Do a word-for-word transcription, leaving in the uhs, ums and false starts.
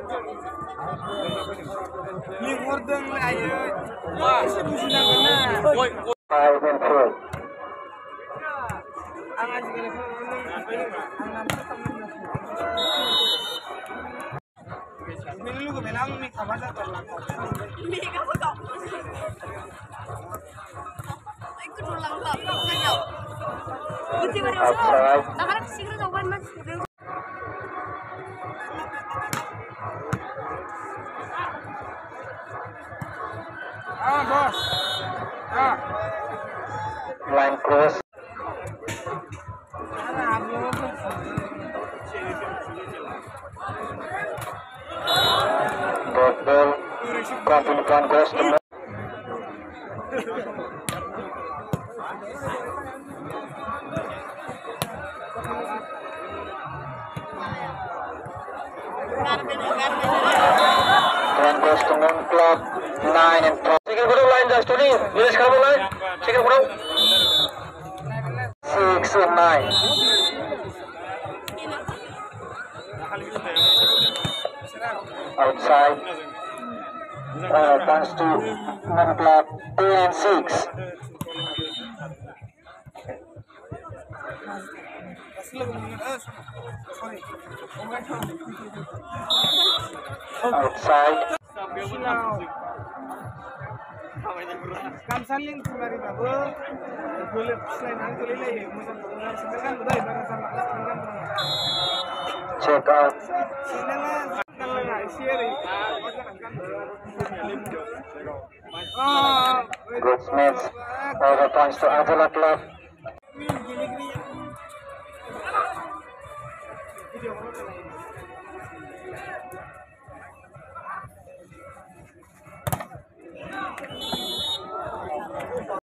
Limur dong ayo. Wah, sebulan kena. Five and four. Angan segala Ini lu bilang nih kabar tak terlaku. Ini kamu tak. Ikut ulang tak, kau Buti baru Outside. tak ada segera kawan mas. Ah bos. Ah. Line cross. Ada apa? Dot ball. Continukan cross to net. Run cross to non clock. Nine and twelve. Second photo line just Tony. Village Karbo line. Second photo. Six and nine. Outside. Uh, pass to non clock. Ten and six. Outside. Kan saling kembali babu, boleh selain itu lele, musim bulan sekarang udah ibarat sama sekarang. Check out. Sini lah, kalau nggak siari. Oh, Good Smith. Over punch to Angela Club. gini gini. Video kalau